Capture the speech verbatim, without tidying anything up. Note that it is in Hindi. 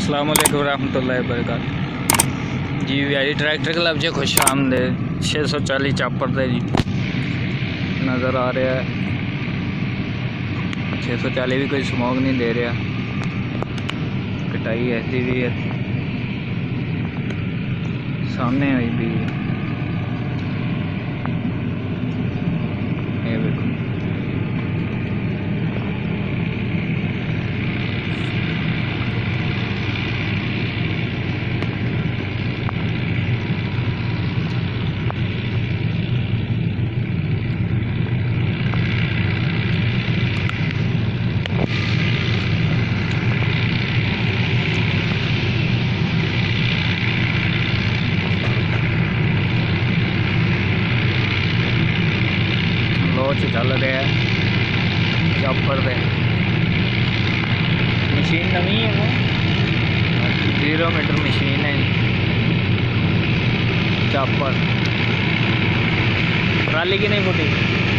अस्सलाम वालेकुम रहमतुल्लाहि व बरकातहू जी। व्यारी ट्रैक्टर क्लब च खुश आमदेद। छे सौ चालीस चापर दे जी नज़र आ रहा है। छे सौ चालीस भी कोई स्मोक नहीं दे रहा। कटाई ऐसी भी है, सामने हुई भी है। ये देखो लोच चल रहा है चापर दे। मशीन नवी है, वो जीरो मीटर मशीन है। चापर ट्राली की नहीं फुटी।